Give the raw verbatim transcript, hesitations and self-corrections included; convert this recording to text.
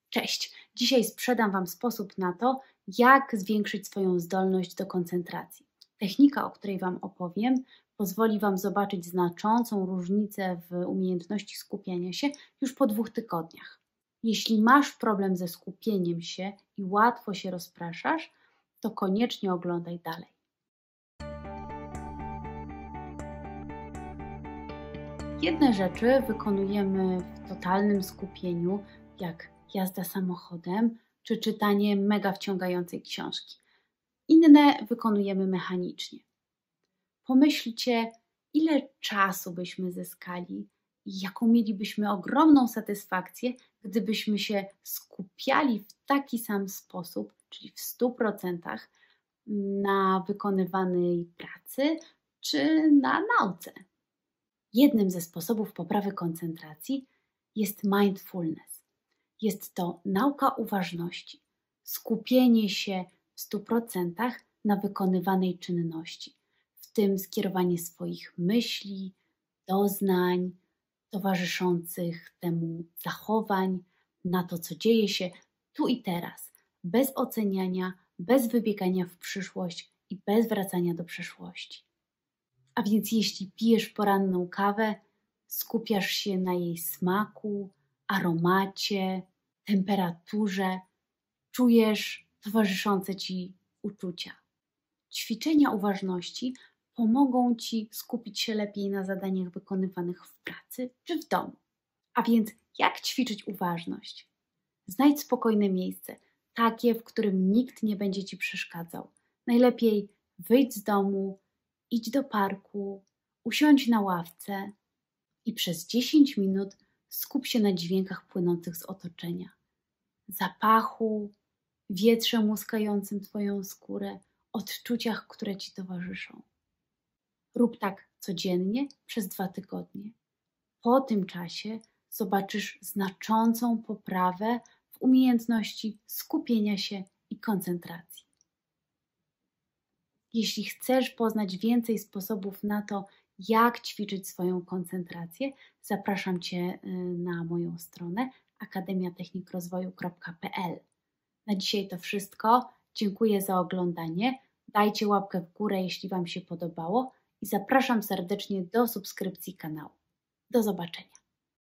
Cześć! Dzisiaj sprzedam Wam sposób na to, jak zwiększyć swoją zdolność do koncentracji. Technika, o której Wam opowiem, pozwoli Wam zobaczyć znaczącą różnicę w umiejętności skupiania się już po dwóch tygodniach. Jeśli masz problem ze skupieniem się i łatwo się rozpraszasz, to koniecznie oglądaj dalej. Jedne rzeczy wykonujemy w totalnym skupieniu, jak jazda samochodem czy czytanie mega wciągającej książki. Inne wykonujemy mechanicznie. Pomyślcie, ile czasu byśmy zyskali i jaką mielibyśmy ogromną satysfakcję, gdybyśmy się skupiali w taki sam sposób, czyli w stu procentach, na wykonywanej pracy czy na nauce. Jednym ze sposobów poprawy koncentracji jest mindfulness. Jest to nauka uważności, skupienie się w stu procentach na wykonywanej czynności, w tym skierowanie swoich myśli, doznań, towarzyszących temu zachowań, na to, co dzieje się tu i teraz, bez oceniania, bez wybiegania w przyszłość i bez wracania do przeszłości. A więc jeśli pijesz poranną kawę, skupiasz się na jej smaku, aromacie, temperaturze, czujesz towarzyszące Ci uczucia. Ćwiczenia uważności pomogą Ci skupić się lepiej na zadaniach wykonywanych w pracy czy w domu. A więc jak ćwiczyć uważność? Znajdź spokojne miejsce, takie, w którym nikt nie będzie Ci przeszkadzał. Najlepiej wyjdź z domu, idź do parku, usiądź na ławce i przez dziesięć minut skup się na dźwiękach płynących z otoczenia. Zapachu, wietrze muskającym Twoją skórę, odczuciach, które Ci towarzyszą. Rób tak codziennie przez dwa tygodnie. Po tym czasie zobaczysz znaczącą poprawę w umiejętności skupienia się i koncentracji. Jeśli chcesz poznać więcej sposobów na to, jak ćwiczyć swoją koncentrację, zapraszam Cię na moją stronę akademia technik rozwoju kropka p l. Na dzisiaj to wszystko. Dziękuję za oglądanie. Dajcie łapkę w górę, jeśli Wam się podobało i zapraszam serdecznie do subskrypcji kanału. Do zobaczenia.